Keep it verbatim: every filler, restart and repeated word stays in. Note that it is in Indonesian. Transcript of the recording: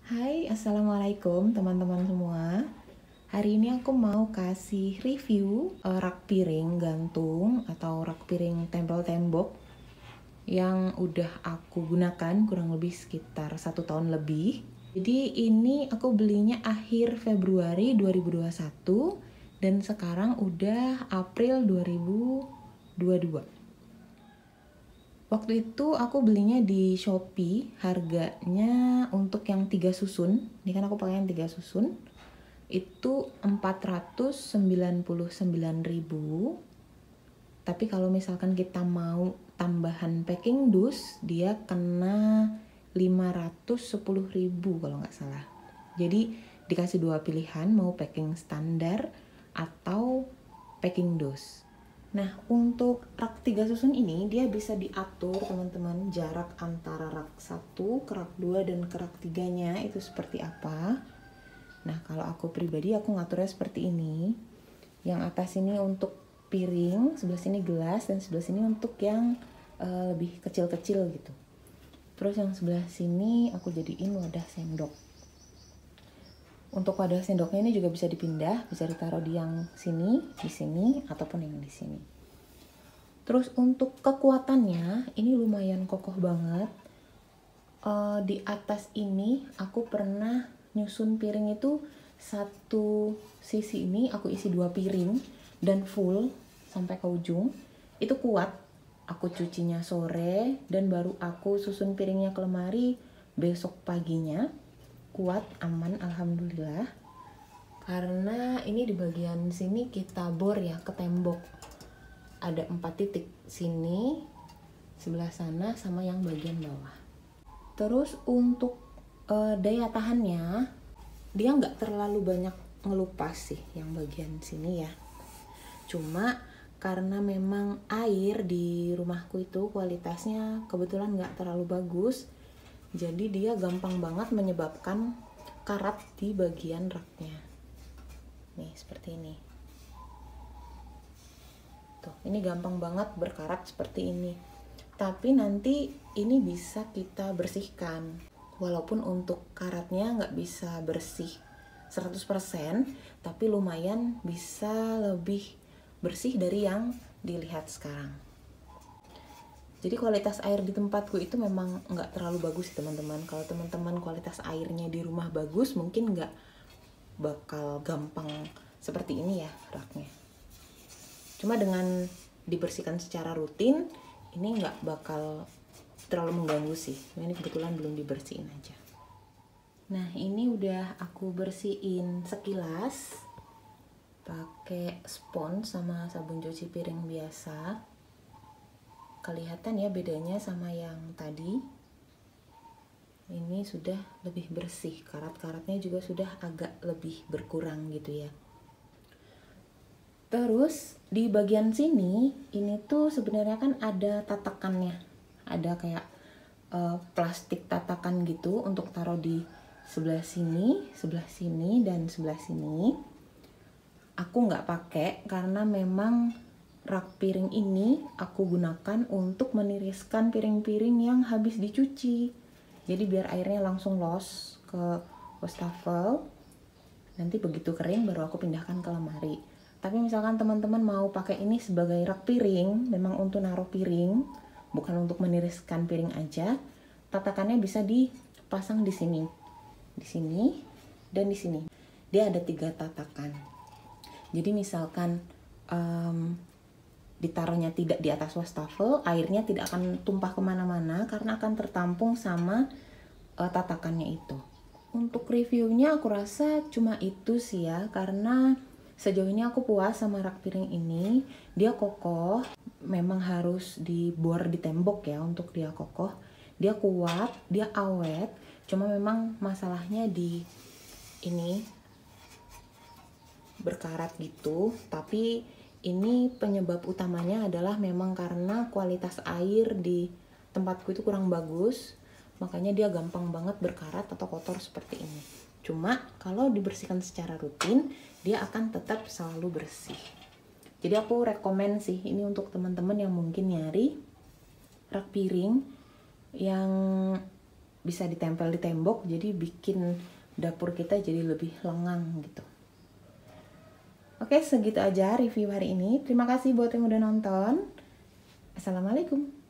Hai, assalamualaikum teman-teman semua. Hari ini aku mau kasih review uh, rak piring gantung atau rak piring tempel tembok yang udah aku gunakan kurang lebih sekitar satu tahun lebih. Jadi ini aku belinya akhir Februari dua ribu dua puluh satu dan sekarang udah April dua ribu dua puluh dua. Waktu itu aku belinya di Shopee, harganya untuk yang tiga susun, ini kan aku pakai yang tiga susun, itu empat ratus sembilan puluh sembilan ribu. Tapi kalau misalkan kita mau tambahan packing dus, dia kena lima ratus sepuluh ribu kalau nggak salah. Jadi dikasih dua pilihan, mau packing standar atau packing dus. Nah, untuk rak tiga susun ini dia bisa diatur teman-teman, jarak antara rak satu ke rak dua dan ke rak tiga nya itu seperti apa. Nah, kalau aku pribadi aku ngaturnya seperti ini. Yang atas ini untuk piring, sebelah sini gelas, dan sebelah sini untuk yang uh, lebih kecil-kecil gitu. Terus yang sebelah sini aku jadiin wadah sendok. Untuk wadah sendoknya ini juga bisa dipindah, bisa ditaruh di yang sini, di sini, ataupun yang di sini. Terus untuk kekuatannya, ini lumayan kokoh banget. Uh, di atas ini aku pernah nyusun piring itu satu sisi ini aku isi dua piring dan full sampai ke ujung. Itu kuat. Aku cucinya sore dan baru aku susun piringnya ke lemari besok paginya. Kuat, aman, alhamdulillah. Karena ini di bagian sini kita bor ya ke tembok. Ada empat titik, sini, sebelah sana, sama yang bagian bawah. Terus untuk uh, daya tahannya, dia nggak terlalu banyak ngelupas sih yang bagian sini ya. Cuma karena memang air di rumahku itu kualitasnya kebetulan nggak terlalu bagus, jadi dia gampang banget menyebabkan karat di bagian raknya. Nih seperti ini. Tuh, ini gampang banget berkarat seperti ini. Tapi nanti ini bisa kita bersihkan. Walaupun untuk karatnya nggak bisa bersih seratus persen, tapi lumayan bisa lebih bersih dari yang dilihat sekarang. Jadi kualitas air di tempatku itu memang nggak terlalu bagus teman-teman. Kalau teman-teman kualitas airnya di rumah bagus, mungkin nggak bakal gampang seperti ini ya raknya. Cuma dengan dibersihkan secara rutin, ini nggak bakal terlalu mengganggu sih. Ini kebetulan belum dibersihin aja. Nah ini udah aku bersihin sekilas pakai spons sama sabun cuci piring biasa. Kelihatan ya bedanya sama yang tadi. Ini sudah lebih bersih, karat-karatnya juga sudah agak lebih berkurang gitu ya. Terus di bagian sini ini tuh sebenarnya kan ada tatakannya, ada kayak uh, plastik tatakan gitu untuk taruh di sebelah sini, sebelah sini, dan sebelah sini. Aku nggak pakai karena memang rak piring ini aku gunakan untuk meniriskan piring-piring yang habis dicuci. Jadi biar airnya langsung los ke wastafel. Nanti begitu kering baru aku pindahkan ke lemari. Tapi misalkan teman-teman mau pakai ini sebagai rak piring, memang untuk naruh piring, bukan untuk meniriskan piring aja, tatakannya bisa dipasang di sini, di sini, dan di sini. Dia ada tiga tatakan. Jadi misalkan um, ditaruhnya tidak di atas wastafel, airnya tidak akan tumpah kemana-mana karena akan tertampung sama uh, tatakannya itu. Untuk reviewnya aku rasa cuma itu sih ya, karena sejauh ini aku puas sama rak piring ini. Dia kokoh, memang harus dibor di tembok ya untuk dia kokoh. Dia kuat, dia awet, cuma memang masalahnya di ini berkarat gitu. Tapi ini penyebab utamanya adalah memang karena kualitas air di tempatku itu kurang bagus, makanya dia gampang banget berkarat atau kotor seperti ini. Cuma kalau dibersihkan secara rutin, dia akan tetap selalu bersih. Jadi aku rekomen sih ini untuk teman-teman yang mungkin nyari rak piring yang bisa ditempel di tembok, jadi bikin dapur kita jadi lebih lengang gitu. Oke, segitu aja review hari ini. Terima kasih buat yang udah nonton. Assalamualaikum.